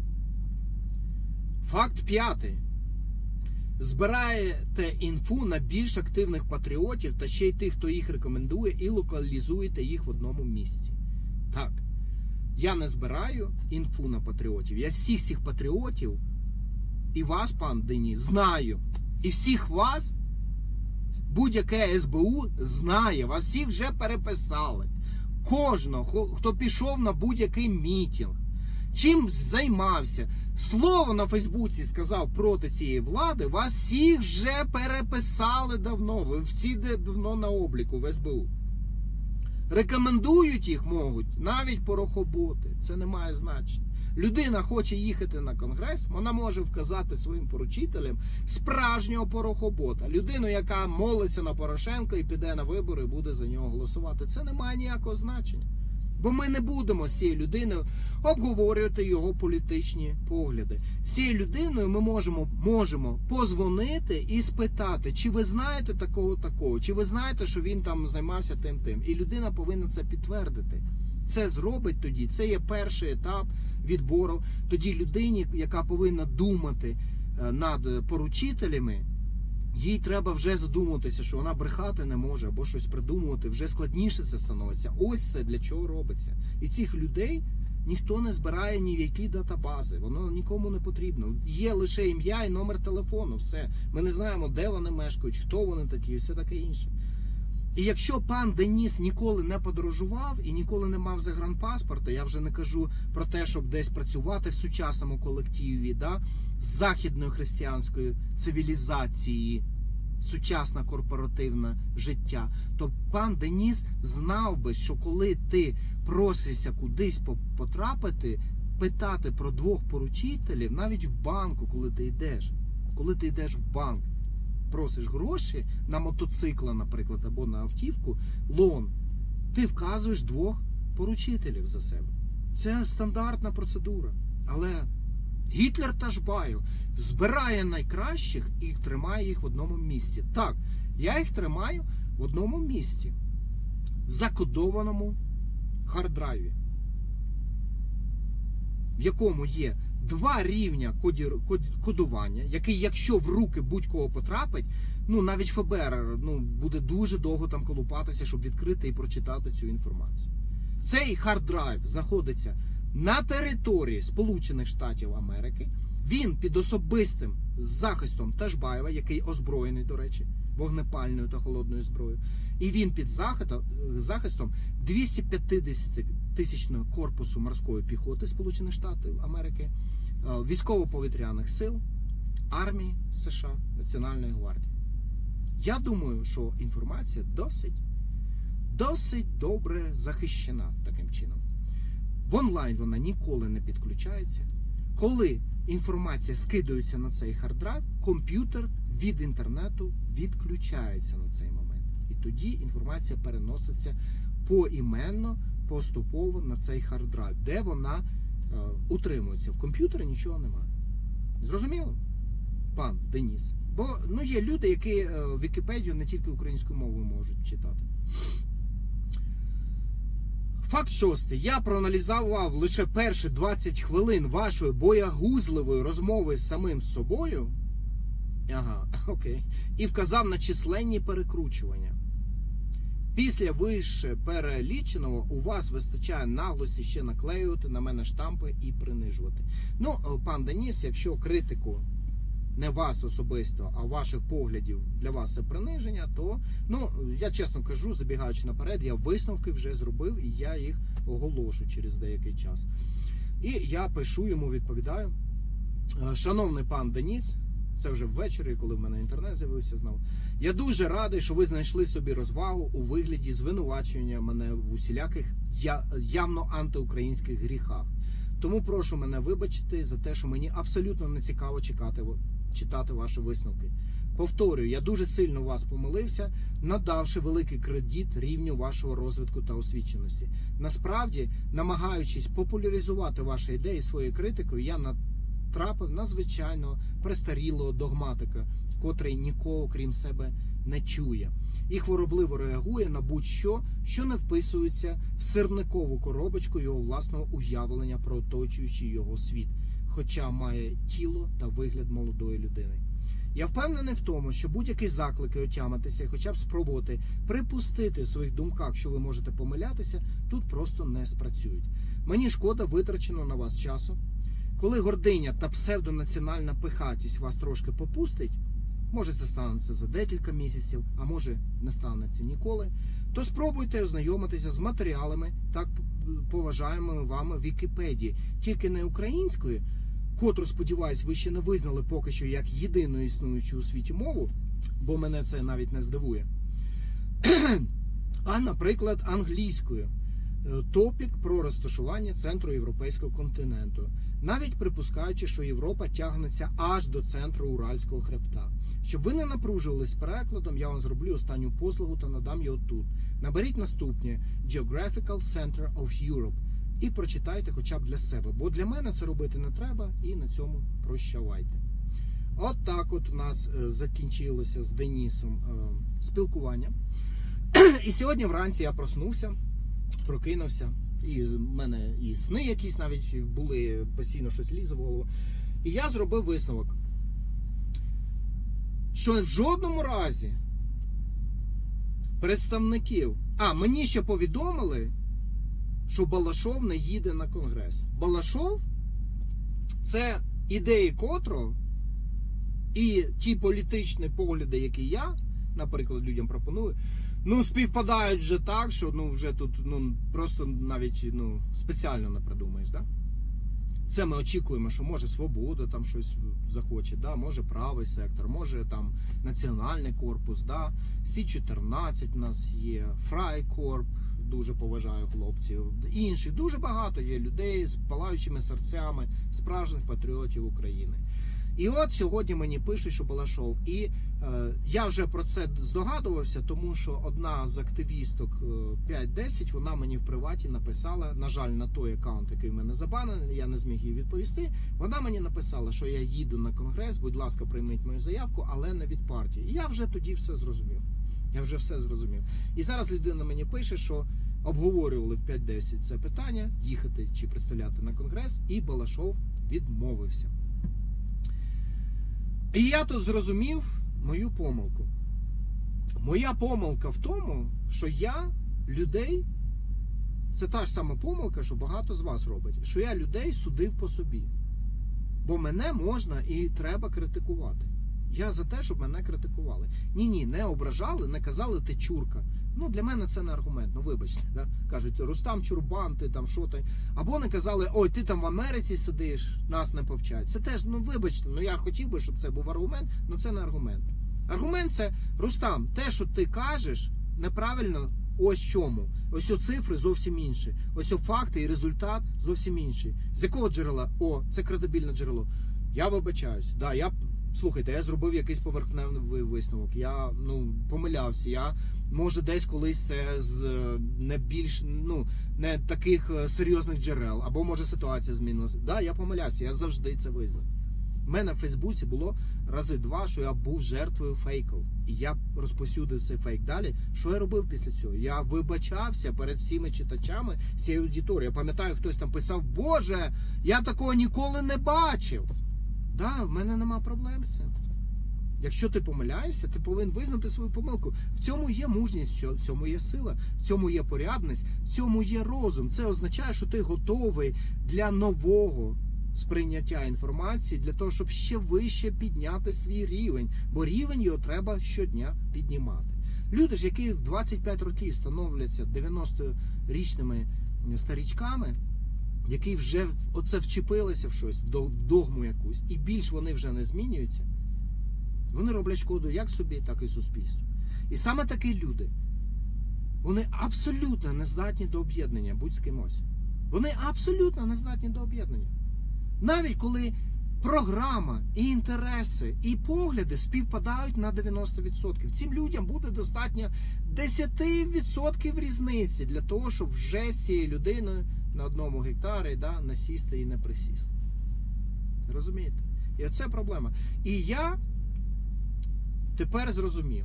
Факт п'ятий. Збираєте інфу на більш активних патріотів та ще й тих, хто їх рекомендує, і локалізуєте їх в одному місці. Так. Я не збираю інфу на патріотів. Я всіх цих патріотів і вас, пан Деніс, знаю. І всіх вас будь-яке ес бе у знає. Вас всіх вже переписали. Кожного, хто пішов на будь-який мітинг, чим займався, слово на Фейсбуці сказав проти цієї влади, вас всіх вже переписали давно. Ви всі давно на обліку в ес бе у. Рекомендують їх можуть навіть порохоботи. Це не має значення. Людина хоче їхати на конгрес, вона може вказати своїм поручителям справжнього порохобота. Людину, яка молиться на Порошенка і піде на вибори і буде за нього голосувати. Це не має ніякого значення. Бо ми не будемо з цією людиною обговорювати його політичні погляди. З цією людиною ми можемо, можемо позвонити і спитати, чи ви знаєте такого-такого, чи ви знаєте, що він там займався тим-тим. І людина повинна це підтвердити. Це зробить тоді, це є перший етап відбору. Тоді людині, яка повинна думати над поручителями, їй треба вже задумуватися, що вона брехати не може або щось придумувати, вже складніше це становиться. Ось це для чого робиться. І цих людей ніхто не збирає ні в які датабази, воно нікому не потрібно. Є лише ім'я і номер телефону, все. Ми не знаємо, де вони мешкають, хто вони такі і все таке інше. І якщо пан Деніс ніколи не подорожував і ніколи не мав загранпаспорта, я вже не кажу про те, щоб десь працювати в сучасному колективі, да, з західної християнської цивілізації, сучасне корпоративне життя, то пан Деніс знав би, що коли ти просишся кудись потрапити, питати про двох поручителів, навіть в банку, коли ти йдеш, коли ти йдеш в банк, просиш гроші на мотоцикла, наприклад, або на автівку, лон, ти вказуєш двох поручителів за себе. Це стандартна процедура. Але Гітлер Ташбаєв збирає найкращих і тримає їх в одному місці. Так, я їх тримаю в одному місці, закодованому харддрайві, в якому є два рівня коді, код, кодування, який, якщо в руки будь-кого потрапить, ну навіть еф бе ер ну, буде дуже довго там колупатися, щоб відкрити і прочитати цю інформацію. Цей харддрайв знаходиться на території Сполучених Штатів Америки. Він під особистим захистом Ташбаєва, який озброєний, до речі, вогнепальною та холодною зброєю. І він під захистом двісті п'ятдесятитисячного корпусу морської піхоти Сполучених Штатів Америки, військово-повітряних сил, армії США, Національної гвардії. Я думаю, що інформація досить, досить добре захищена таким чином. В онлайн вона ніколи не підключається. Коли інформація скидується на цей харддрайв, комп'ютер від інтернету відключається на цей момент. І тоді інформація переноситься поіменно, поступово на цей хард-драйв, де вона е, утримується. В комп'ютері нічого немає. Зрозуміло? Пан Деніс. Бо ну, є люди, які е, Вікіпедію не тільки українською мовою можуть читати. Факт шостий. Я проаналізував лише перші двадцять хвилин вашої боягузливої розмови з самим собою. Ага, окей. І вказав на численні перекручування. Після вище переліченого у вас вистачає наглості ще наклеювати на мене штампи і принижувати. Ну, пан Деніс, якщо критику не вас особисто, а ваших поглядів для вас це приниження, то, ну, я чесно кажу, забігаючи наперед, я висновки вже зробив і я їх оголошу через деякий час. І я пишу йому, відповідаю. Шановний пан Деніс, це вже ввечері, коли в мене інтернет з'явився знову. Я дуже радий, що ви знайшли собі розвагу у вигляді звинувачення мене в усіляких явно антиукраїнських гріхах. Тому прошу мене вибачити за те, що мені абсолютно не цікаво чекати, читати ваші висновки. Повторюю, я дуже сильно вас помилився, надавши великий кредит рівню вашого розвитку та освіченості. Насправді, намагаючись популяризувати ваші ідеї своєю критикою, я натрапив на звичайного престарілого догматика, котрий нікого, крім себе, не чує. І хворобливо реагує на будь-що, що не вписується в сирникову коробочку його власного уявлення про оточуючий його світ, хоча має тіло та вигляд молодої людини. Я впевнений в тому, що будь-які заклики отямитися і хоча б спробувати припустити в своїх думках, що ви можете помилятися, тут просто не спрацюють. Мені шкода витрачено на вас часу. Коли гординя та псевдонаціональна пихатість вас трошки попустить, може це станеться за декілька місяців, а може не станеться ніколи, то спробуйте ознайомитися з матеріалами так поважаємої вами Вікіпедії, тільки не української, котру, сподіваюсь, ви ще не визнали поки що як єдину існуючу у світі мову, бо мене це навіть не здивує, а, наприклад, англійською. Топік про розташування центру європейського континенту, навіть припускаючи, що Європа тягнеться аж до центру Уральського хребта. Щоб ви не напружувались з перекладом, я вам зроблю останню послугу та надам його тут. Наберіть наступне Geographical Center of Europe і прочитайте хоча б для себе, бо для мене це робити не треба, і на цьому прощавайте. От так от в нас закінчилося з Денісом спілкування. І сьогодні вранці я проснувся, прокинувся, і в мене і сни якісь навіть були, постійно щось лізе в голову. І я зробив висновок, що в жодному разі представників... А, мені ще повідомили, що Балашов не їде на Конгрес. Балашов – це ідеї котрого і ті політичні погляди, які я, наприклад, людям пропоную, ну, співпадають вже так, що ну, вже тут ну, просто навіть ну, спеціально не придумаєш, да? Це ми очікуємо, що може Свобода там щось захоче, да? Може правий сектор, може там Національний корпус, да? Сі чотирнадцять у нас є, Фрайкорп, дуже поважаю хлопців, інші, дуже багато є людей з палаючими серцями, справжніх патріотів України. І от сьогодні мені пишуть, що Балашов. І е, я вже про це здогадувався, тому що одна з активісток п'ять десять, вона мені в приваті написала, на жаль, на той аккаунт, який в мене забанений, я не зміг їй відповісти, вона мені написала, що я їду на Конгрес, будь ласка, прийміть мою заявку, але не від партії. І я вже тоді все зрозумів. Я вже все зрозумів. І зараз людина мені пише, що обговорювали в п'ять десять це питання, їхати чи представляти на Конгрес, і Балашов відмовився. І я тут зрозумів мою помилку. Моя помилка в тому, що я людей, це та ж сама помилка, що багато з вас робить, що я людей судив по собі. Бо мене можна і треба критикувати. Я за те, щоб мене критикували. Ні-ні, не ображали, не казали ти чурка. Ну, для мене це не аргумент, ну вибачте. Да? Кажуть, Рустам Чурбан, ти там що ти. Або не казали, ой, ти там в Америці сидиш, нас не повчать. Це теж, ну вибачте, ну я хотів би, щоб це був аргумент, але це не аргумент. Аргумент це, Рустам, те, що ти кажеш, неправильно ось чому. Ось о цифри зовсім інші. Ось о факти і результат зовсім інший. З якого джерела? О, це кредибільне джерело. Я вибачаюсь, да, я слухайте, я зробив якийсь поверхневий висновок, я, ну, помилявся, я, може, десь колись це з не більш, ну, не таких серйозних джерел, або, може, ситуація змінилася. Так, да, я помилявся, я завжди це визнав. У мене в Фейсбуці було рази два, що я був жертвою фейків. І я розповсюдив цей фейк далі. Що я робив після цього? Я вибачався перед всіми читачами, всією аудиторією. Я пам'ятаю, хтось там писав: Боже, я такого ніколи не бачив. Так, да, в мене нема проблем з цим. Якщо ти помиляєшся, ти повинен визнати свою помилку. В цьому є мужність, в цьому є сила, в цьому є порядність, в цьому є розум. Це означає, що ти готовий для нового сприйняття інформації, для того, щоб ще вище підняти свій рівень. Бо рівень його треба щодня піднімати. Люди ж, які в двадцять п'ять років становляться дев'яносторічними старічками, які вже оце вчепилися в щось, до догму якусь, і більш вони вже не змінюються, вони роблять шкоду як собі, так і суспільству. І саме такі люди, вони абсолютно не здатні до об'єднання будь з кимось. Вони абсолютно не здатні до об'єднання. Навіть коли програма, і інтереси, і погляди співпадають на дев'яносто відсотків. Цим людям буде достатньо десять відсотків різниці для того, щоб вже з цією людиною на одному гектарі, да, насісти і не присісти. Розумієте? І оце проблема. І я тепер зрозумів,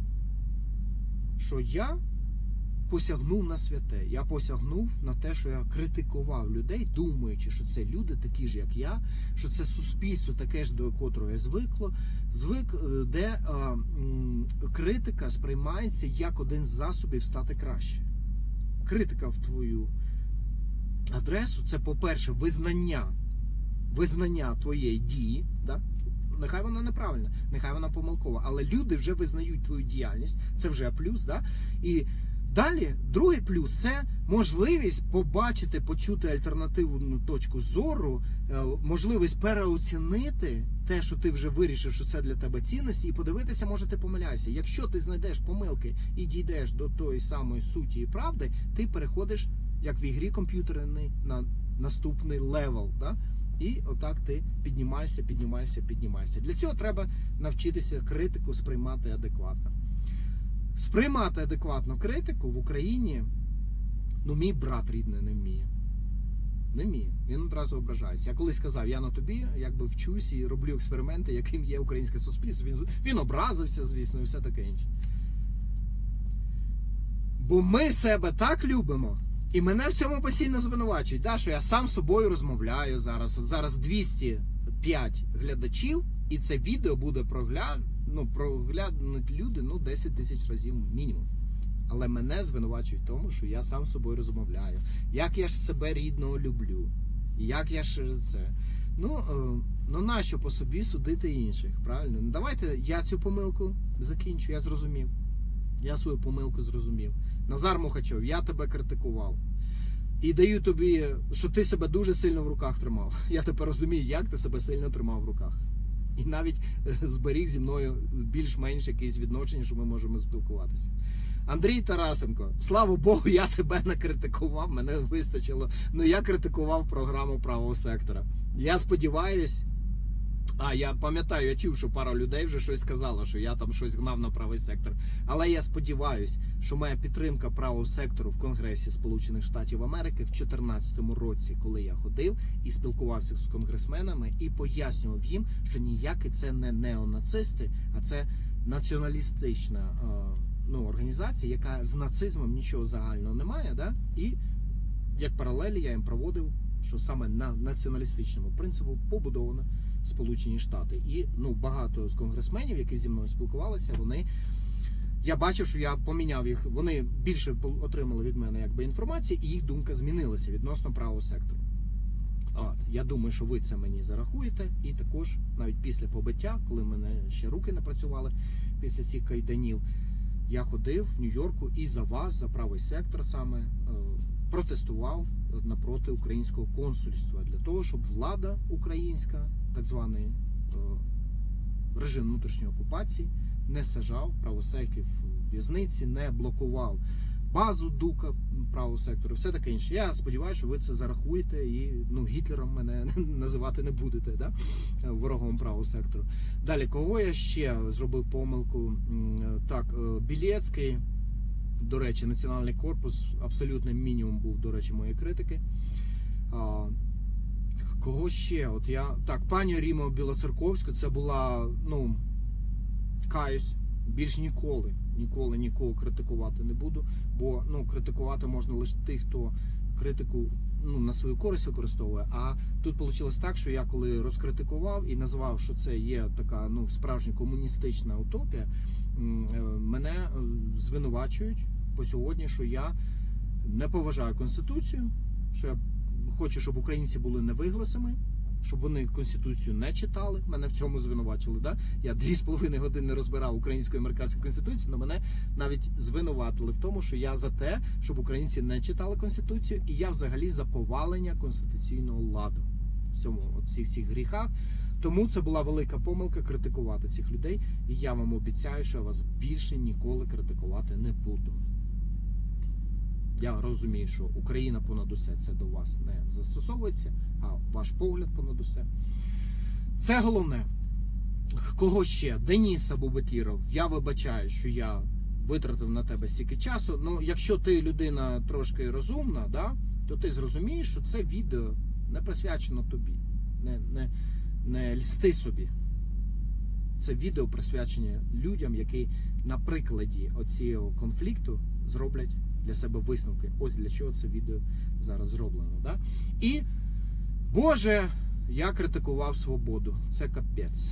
що я посягнув на святе. Я посягнув на те, що я критикував людей, думаючи, що це люди такі ж, як я, що це суспільство таке ж, до котрого я звикло, звик, де а, м, критика сприймається як один з засобів стати краще. Критика в твою адресу – це, по-перше, визнання, визнання твоєї дії, да? Нехай вона неправильна, нехай вона помилкова, але люди вже визнають твою діяльність, це вже плюс, да? І далі, другий плюс – це можливість побачити, почути альтернативну точку зору, можливість переоцінити те, що ти вже вирішив, що це для тебе цінності, і подивитися, може, ти помиляєшся. Якщо ти знайдеш помилки і дійдеш до тої самої суті і правди, ти переходиш, як в ігрі комп'ютерній, на наступний левел, да? І отак ти піднімаєшся, піднімаєшся, піднімаєшся. Для цього треба навчитися критику сприймати адекватно. Сприймати адекватно критику в Україні, ну, мій брат рідний не вміє. Не вміє. Він одразу ображається. Я колись сказав, я на тобі якби вчусь і роблю експерименти, яким є українське суспільство. Він, він образився, звісно, і все таке інше. Бо ми себе так любимо, і мене в цьому постійно звинувачують, да, що я сам з собою розмовляю зараз. От зараз двісті п'ять глядачів, і це відео буде прогляд... ну, проглянуть люди, ну, десять тисяч разів мінімум. Але мене звинувачують в тому, що я сам з собою розмовляю. Як я ж себе рідного люблю. І як я ж це... Ну, е, ну нащо по собі судити інших, правильно? Ну, давайте я цю помилку закінчу, я зрозумів. Я свою помилку зрозумів. Назар Мухачов, я тебе критикував. І даю тобі, що ти себе дуже сильно в руках тримав. Я тепер розумію, як ти себе сильно тримав в руках. І навіть зберіг зі мною більш-менш якісь відношення, що ми можемо спілкуватися. Андрій Тарасенко, слава Богу, я тебе не критикував, мене вистачило. Ну, я критикував програму правого сектора. Я сподіваюсь, а я пам'ятаю, я чув, що пара людей вже щось сказала, що я там щось гнав на правий сектор. Але я сподіваюсь, що моя підтримка правого сектору в Конгресі Сполучених Штатів Америки в дві тисячі чотирнадцятому році, коли я ходив і спілкувався з конгресменами і пояснював їм, що ніякі це не неонацисти, а це націоналістична ну, організація, яка з нацизмом нічого загального не має. Да? І як паралелі я їм проводив, що саме на націоналістичному принципу побудовано Сполучені Штати. І ну, багато з конгресменів, які зі мною спілкувалися, вони, я бачив, що я поміняв їх, вони більше отримали від мене якби інформації, і їх думка змінилася відносно правого сектору. От, я думаю, що ви це мені зарахуєте, і також навіть після побиття, коли в мене ще руки не працювали після цих кайданів, я ходив в Нью-Йорку і за вас, за правий сектор саме, протестував напроти українського консульства, для того, щоб влада українська, так званий режим внутрішньої окупації, не саджав правосекторів в в'язниці, не блокував базу Дука правого сектору, все таке інше. Я сподіваюся, що ви це зарахуєте і ну, Гітлером мене називати не будете, да? Ворогом правого сектору. Далі, кого я ще зробив помилку? Так, Білецький, до речі, Національний корпус, абсолютний мінімум був, до речі, моєї критики. А, кого ще? От я, так, пані Ріма Білоцерковська, це була, ну, каюсь, більш ніколи, ніколи нікого критикувати не буду, бо, ну, критикувати можна лише тих, хто критику, ну, на свою користь використовує. А тут вийшло так, що я коли розкритикував і назвав, що це є така, ну, справжня комуністична утопія, мене звинувачують по сьогодні, що я не поважаю Конституцію, що я хочу, щоб українці були невигласими, щоб вони Конституцію не читали. Мене в цьому звинувачили. Да? Я дві з половиною години розбирав українську і американську Конституцію, але мене навіть звинуватили в тому, що я за те, щоб українці не читали Конституцію, і я взагалі за повалення конституційного ладу в цьому, от всіх цих гріхах. Тому це була велика помилка критикувати цих людей, і я вам обіцяю, що я вас більше ніколи критикувати не буду. Я розумію, що Україна понад усе, це до вас не застосовується, а ваш погляд понад усе. Це головне. Кого ще? Дениса Бубатіров. Я вибачаю, що я витратив на тебе стільки часу. Ну, якщо ти людина трошки розумна, да, то ти зрозумієш, що це відео не присвячено тобі. Не, не, не льсти собі. Це відео присвячення людям, які на прикладі оцього конфлікту зроблять для себе висновки. Ось для чого це відео зараз зроблено. Да? І, Боже, я критикував свободу. Це капець.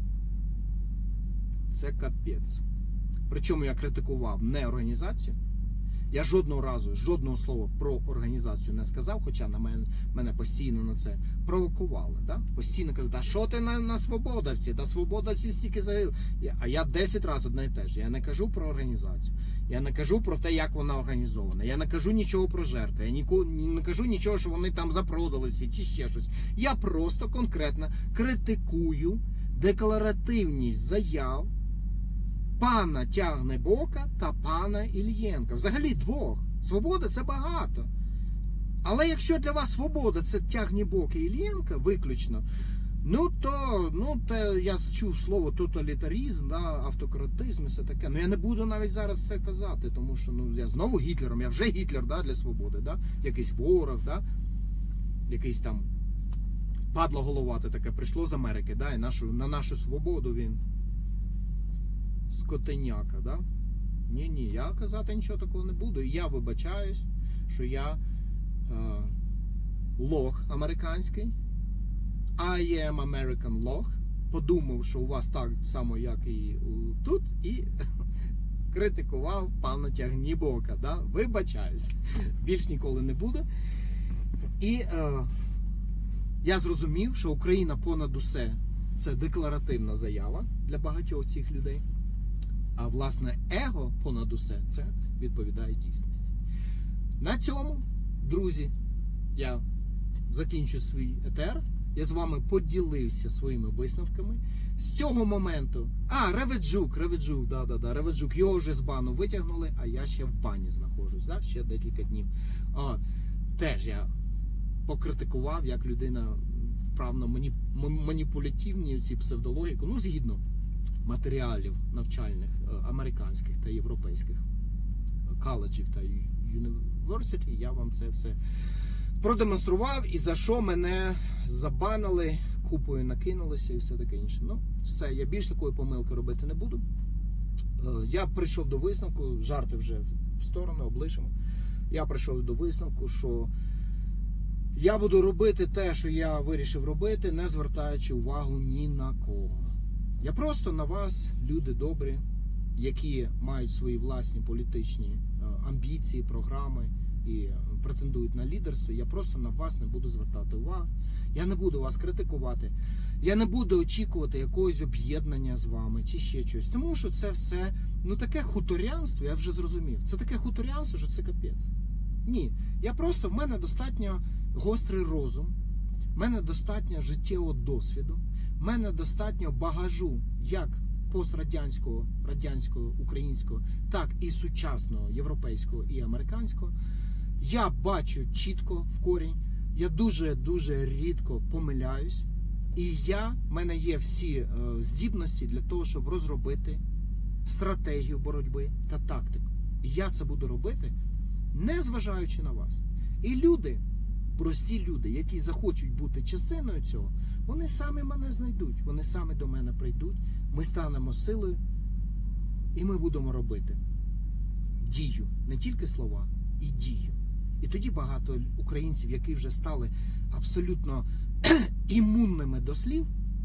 Це капець. Причому я критикував не організацію. Я жодного разу, жодного слова про організацію не сказав, хоча на мене, мене постійно на це провокували. Да? Постійно кажуть, а що ти на, на свободовці? Та свободовці стільки загинули. А я десять разів одне і те ж. Я не кажу про організацію. Я не кажу про те, як вона організована. Я не кажу нічого про жертви. Я ніко, не кажу нічого, що вони там запродали всі чи ще щось. Я просто конкретно критикую декларативність заяв пана Тягнебока та пана Іллєнка. Взагалі двох. Свобода – це багато. Але якщо для вас свобода – це Тягнебок і Іллєнка виключно, ну то, ну то я чув слово тоталітаризм, да, автократизм і все таке. Ну я не буду навіть зараз це казати, тому що ну, я знову Гітлером, я вже Гітлер, да, для свободи, да? Якийсь ворог, да? Якийсь там падло головате таке прийшло з Америки, да? І нашу, на нашу свободу він скотеняка, да? Ні-ні, я казати нічого такого не буду. І я вибачаюсь, що я е, лох американський. I am American лох. Подумав, що у вас так само, як і тут, і критикував пана Тягнебока, да? Вибачаюсь. Більш ніколи не буду. І е, я зрозумів, що Україна понад усе – це декларативна заява для багатьох цих людей. А власне его понад усе це відповідає дійсності. На цьому, друзі, я закінчу свій етер. Я з вами поділився своїми висновками. З цього моменту... А, Реведжук, Реведжук, да-да-да, Реведжук, його вже з бану витягнули, а я ще в бані знаходжусь, да? Ще декілька днів. А, теж я покритикував, як людина вправно мані... маніпулятивні ці псевдологіку, ну, згідно матеріалів навчальних американських та європейських коледжів та університетів, я вам це все продемонстрував, і за що мене забанили, купою накинулися і все таке інше. Ну, все, я більше такої помилки робити не буду. Я прийшов до висновку, жарти вже в сторону, облишимо. Я прийшов до висновку, що я буду робити те, що я вирішив робити, не звертаючи увагу ні на кого. Я просто на вас, люди добрі, які мають свої власні політичні амбіції, програми і претендують на лідерство, я просто на вас не буду звертати увагу. Я не буду вас критикувати. Я не буду очікувати якогось об'єднання з вами чи ще щось. Тому що це все, ну таке хуторянство, я вже зрозумів. Це таке хуторянство, що це капець. Ні, я просто, в мене достатньо гострий розум, в мене достатньо життєвого досвіду, в мене достатньо багажу, як пострадянського, радянського, українського, так і сучасного, європейського і американського. Я бачу чітко в корінь, я дуже-дуже рідко помиляюсь. І я, в мене є всі е, здібності для того, щоб розробити стратегію боротьби та тактику. І я це буду робити, не зважаючи на вас. І люди, прості люди, які захочуть бути частиною цього, вони самі мене знайдуть, вони самі до мене прийдуть, ми станемо силою, і ми будемо робити дію, не тільки слова, і дію. І тоді багато українців, які вже стали абсолютно імунними до слів,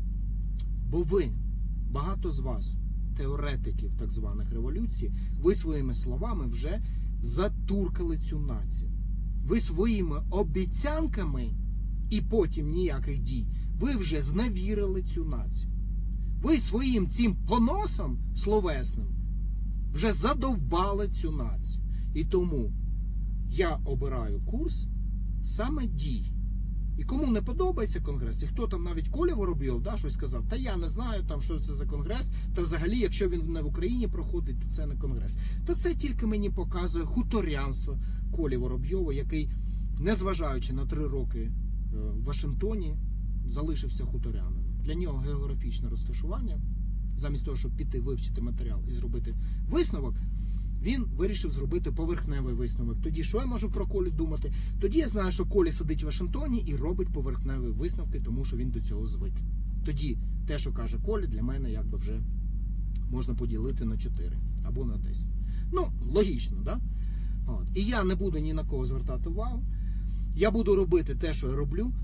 бо ви, багато з вас, теоретиків так званих революцій, ви своїми словами вже затуркали цю націю. Ви своїми обіцянками і потім ніяких дій, ви вже зневірили цю націю. Ви своїм цим поносом словесним вже задовбали цю націю. І тому я обираю курс саме дій. І кому не подобається конгрес, і хто там навіть Коля Воробйов, да, щось сказав, та я не знаю, там, що це за конгрес, та взагалі, якщо він не в Україні проходить, то це не конгрес. То це тільки мені показує хуторянство Колі Воробйова, який, незважаючи на три роки в Вашингтоні, залишився хуторянином. Для нього географічне розташування, замість того, щоб піти вивчити матеріал і зробити висновок, він вирішив зробити поверхневий висновок. Тоді що я можу про Колю думати? Тоді я знаю, що Коля сидить в Вашингтоні і робить поверхневі висновки, тому що він до цього звик. Тоді те, що каже Коля, для мене якби вже можна поділити на чотири або на десять. Ну, логічно, да? От. І я не буду ні на кого звертати увагу. Я буду робити те, що я роблю.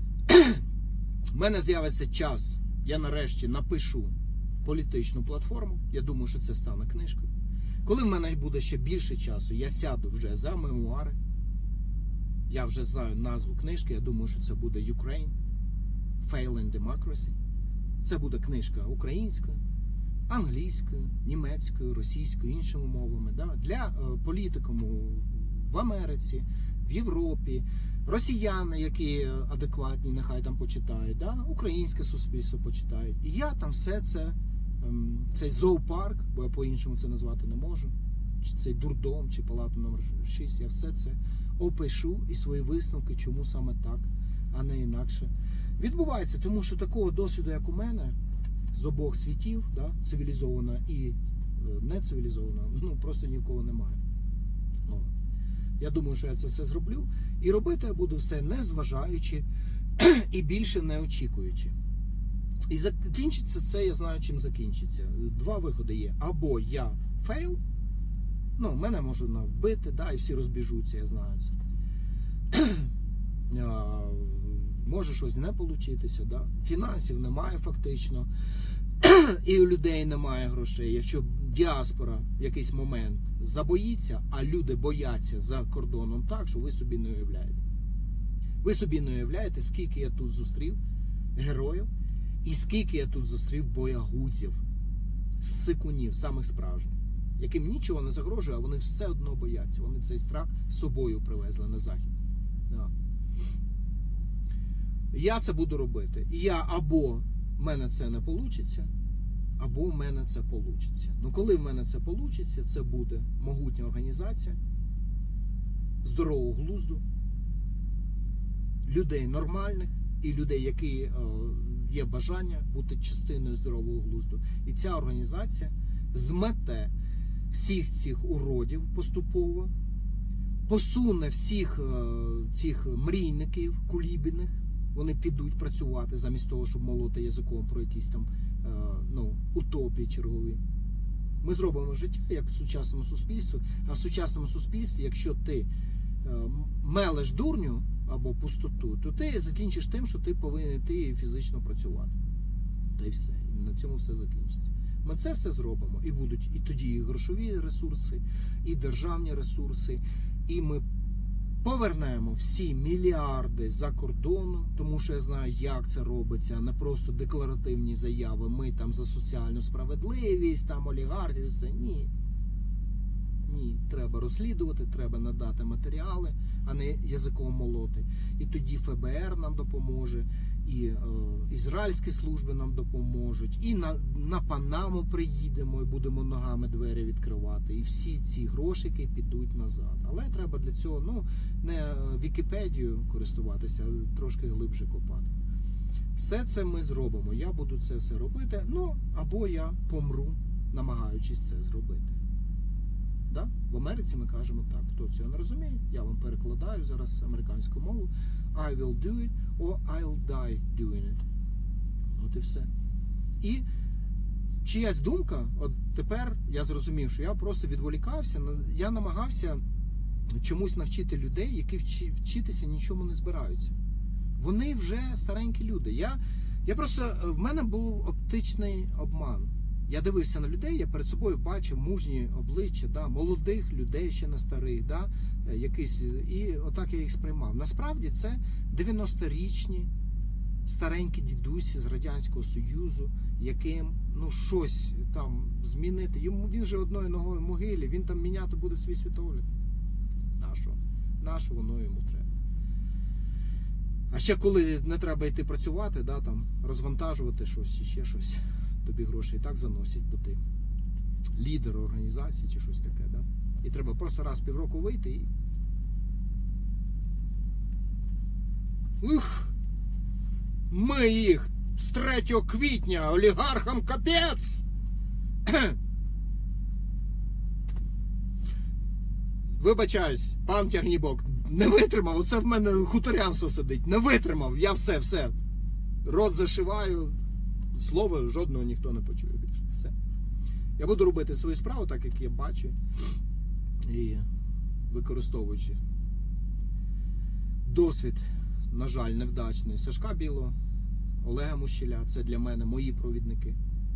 У мене з'явиться час, я нарешті напишу політичну платформу. Я думаю, що це стане книжкою. Коли в мене буде ще більше часу, я сяду вже за мемуари. Я вже знаю назву книжки, я думаю, що це буде Ukraine, Failing Democracy. Це буде книжка українською, англійською, німецькою, російською, іншими мовами. Да? Для е, політикуму в Америці, в Європі, росіяни, які адекватні, нехай там почитають, да? Українське суспільство почитають. І я там все це, цей зоопарк, бо я по-іншому це назвати не можу, чи цей дурдом, чи палату номер шість, я все це опишу і свої висновки, чому саме так, а не інакше відбувається. Тому що такого досвіду, як у мене, з обох світів, да, цивілізована і не цивілізована, ну просто ні в кого немає. О. Я думаю, що я це все зроблю. І робити я буду все не зважаючи і більше не очікуючи. І закінчиться це, я знаю, чим закінчиться. Два виходи є. Або я фейл, ну, мене можуть вбити, да, і всі розбіжуться, я знаю це. Може щось не получитися, да. Фінансів немає фактично, і у людей немає грошей. Якщо діаспора в якийсь момент забоїться, а люди бояться за кордоном так, що ви собі не уявляєте. Ви собі не уявляєте, скільки я тут зустрів героїв, і скільки я тут зустрів боягузів, сикунів, самих справжніх, яким нічого не загрожує, а вони все одно бояться. Вони цей страх з собою привезли на захід. Да. Я це буду робити. І я або в мене це не вийде, або в мене це вийде. Ну коли в мене це вийде, це буде могутня організація, здорового глузду, людей нормальних і людей, які е, є бажання бути частиною здорового глузду. І ця організація змете всіх цих уродів поступово, посуне всіх е, цих мрійників кулібіних. Вони підуть працювати замість того, щоб молоти язиком про якісь там е, ну, утопії чергові. Ми зробимо життя як в сучасному суспільстві, а в сучасному суспільстві, якщо ти е, мелеш дурню або пустоту, то ти закінчиш тим, що ти повинен йти фізично працювати. Та й все. І на цьому все закінчиться. Ми це все зробимо. І будуть і тоді і грошові ресурси, і державні ресурси, і ми повернемо всі мільярди за кордону, тому що я знаю, як це робиться, а не просто декларативні заяви. Ми там за соціальну справедливість, там олігархів, все. Ні. Ні. Треба розслідувати, треба надати матеріали, а не язиком молоти. І тоді ФБР нам допоможе, і е, ізраїльські служби нам допоможуть, і на, на Панаму приїдемо і будемо ногами двері відкривати. І всі ці грошики підуть назад. Але треба для цього, ну, не Вікіпедію користуватися, а трошки глибше копати. Все це ми зробимо. Я буду це все робити, ну, або я помру, намагаючись це зробити. Да? В Америці ми кажемо так. Хто цього не розуміє, я вам перекладаю зараз американську мову. I will do it, or I'll die doing it. От і все. І чиясь думка, от тепер я зрозумів, що я просто відволікався, я намагався чомусь навчити людей, які вчи, вчитися нічому не збираються. Вони вже старенькі люди. Я, я просто, в мене був оптичний обман. Я дивився на людей, я перед собою бачив мужні обличчя, да, молодих людей, ще не старих, да, якісь, і отак я їх сприймав. Насправді це дев'яносторічні старенькі дідусі з Радянського Союзу, яким, ну, щось там змінити. Йому, він же одною ногою в могилі, він там міняти буде свій світогляд. Нащо? Нащо воно йому треба? А ще коли не треба йти працювати, да, там, розвантажувати щось чи ще щось, тобі гроші і так заносять, бо ти лідер організації чи щось таке, да? І треба просто раз в півроку вийти і... Ух! Ми їх з третього квітня олігархам капець! Вибачаюсь, пан Тягнібок, не витримав, оце в мене хуторянство сидить, не витримав, я все, все, рот зашиваю, слова жодного ніхто не почує більше, все. Я буду робити свою справу так, як я бачу, і використовуючи досвід, на жаль, невдачний Сашка Білого, Олега Мущеля, це для мене мої провідники,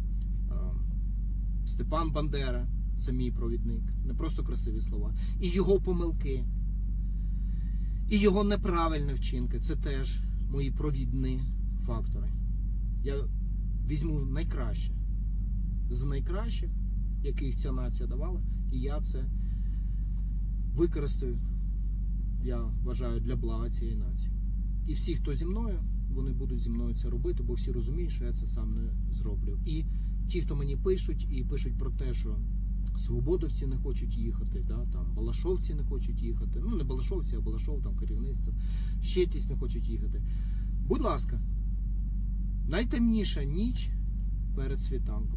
Степан Бандера, це мій провідник, не просто красиві слова, і його помилки, і його неправильні вчинки, це теж мої провідні фактори. Я візьму найкраще з найкращих, яких ця нація давала, і я це використаю, я вважаю, для блага цієї нації. І всі, хто зі мною, вони будуть зі мною це робити, бо всі розуміють, що я це сам не зроблю. І ті, хто мені пишуть, і пишуть про те, що свободовці не хочуть їхати, да, там, балашовці не хочуть їхати, ну не балашовці, а балашов, там, керівництво, ще якісь не хочуть їхати. Будь ласка, найтемніша ніч перед світанком.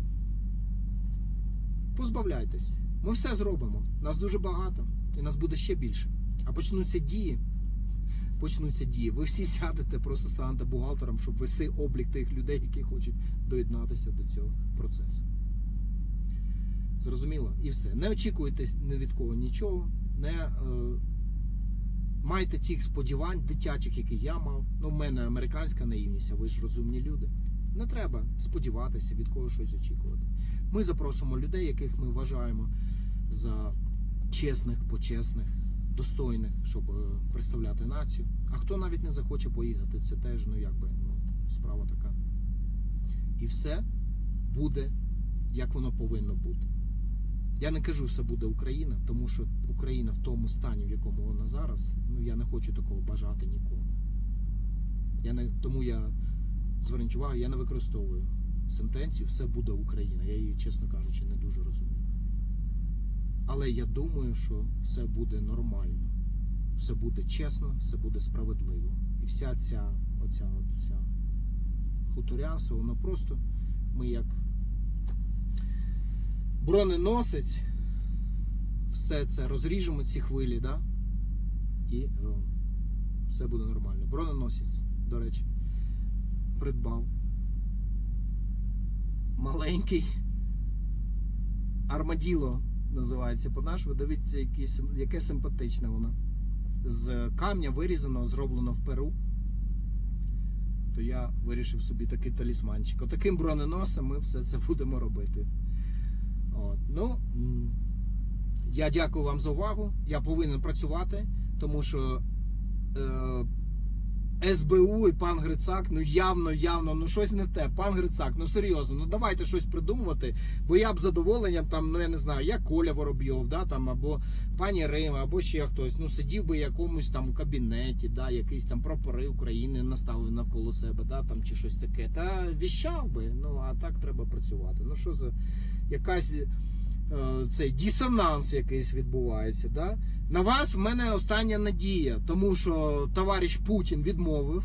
Позбавляйтесь. Ми все зробимо. Нас дуже багато. І нас буде ще більше. А почнуться дії. Почнуться дії. Ви всі сядете, просто станете бухгалтером, щоб вести облік тих людей, які хочуть доєднатися до цього процесу. Зрозуміло? І все. Не очікуйте ні від кого нічого. Не е, майте тих сподівань дитячих, які я мав. Ну, в мене американська наївність, а ви ж розумні люди. Не треба сподіватися, від кого щось очікувати. Ми запросимо людей, яких ми вважаємо за чесних, почесних, достойних, щоб представляти націю. А хто навіть не захоче поїхати, це теж, ну, якби, ну, справа така. І все буде, як воно повинно бути. Я не кажу, все буде Україна, тому що Україна в тому стані, в якому вона зараз, ну, я не хочу такого бажати нікому. Я не, тому я, зверніть увагу, я не використовую сентенцію «все буде Україна». Я її, чесно кажучи, не дуже розумію. Але я думаю, що все буде нормально. Все буде чесно, все буде справедливо. І вся ця, оця, оця хуторянство, воно просто, ми як броненосець, все це розріжемо, ці хвилі, да? І о, все буде нормально. Броненосець, до речі, придбав маленький армаділо, називається по-нашому. Дивіться, якісь, яке симпатичне воно. З камня вирізано, зроблено в Перу. То я вирішив собі такий талісманчик. Отаким броненосцем ми все це будемо робити. От. Ну, я дякую вам за увагу. Я повинен працювати, тому що е, ес бе у і пан Грицак, ну явно, явно, ну щось не те. Пан Грицак, ну серйозно, ну давайте щось придумувати, бо я б з задоволенням там, ну я не знаю, як Коля Воробйов, да, там, або пані Рима, або ще хтось, ну сидів би в якомусь там кабінеті, да, якийсь там прапори України наставив навколо себе, да, там, чи щось таке, та віщав би, ну а так треба працювати. Ну що за якась... цей дисонанс якийсь відбувається. Да? На вас в мене остання надія, тому що товариш Путін відмовив,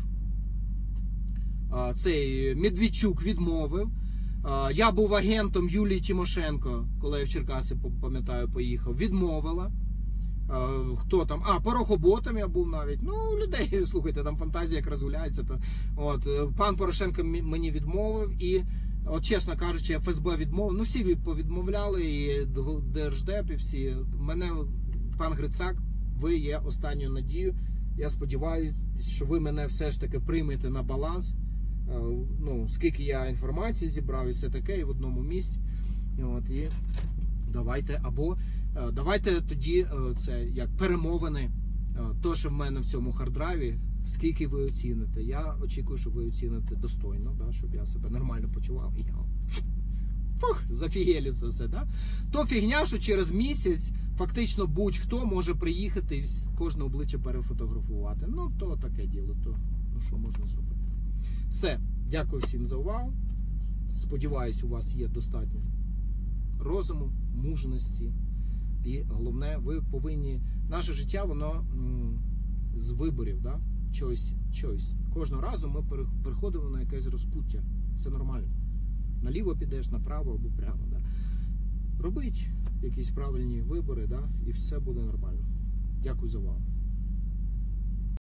цей Медведчук відмовив. Я був агентом Юлії Тимошенко, коли я в Черкаси, пам'ятаю, поїхав, відмовила. Хто там? А, Порохоботом я був навіть. Ну, людей, слухайте, там фантазія як розгуляється. То, от, пан Порошенко мені відмовив і от, чесно кажучи, еф ес бе відмовив. Ну, всі повідмовляли, і Держдеп, і всі. Мене, пан Грицак, ви є останньою надією. Я сподіваюся, що ви мене все ж таки приймете на баланс. Ну, скільки я інформації зібрав і все таке, і в одному місці. От, і давайте, або давайте тоді це як перемовини, то, що в мене в цьому харддрайві, скільки ви оціните. Я очікую, що ви оціните достойно, да, щоб я себе нормально почував. І я фух, зафігелі це все. Да? То фігня, що через місяць фактично будь-хто може приїхати і кожне обличчя перефотографувати. Ну, то таке діло, то ну, що можна зробити. Все, дякую всім за увагу. Сподіваюсь, у вас є достатньо розуму, мужності. І головне, ви повинні... Наше життя, воно м, з виборів, да? Choice, choice. Кожного разу ми переходимо на якесь розпуття. Це нормально. Наліво підеш, направо або прямо. Да? Робіть якісь правильні вибори, да? І все буде нормально. Дякую за увагу.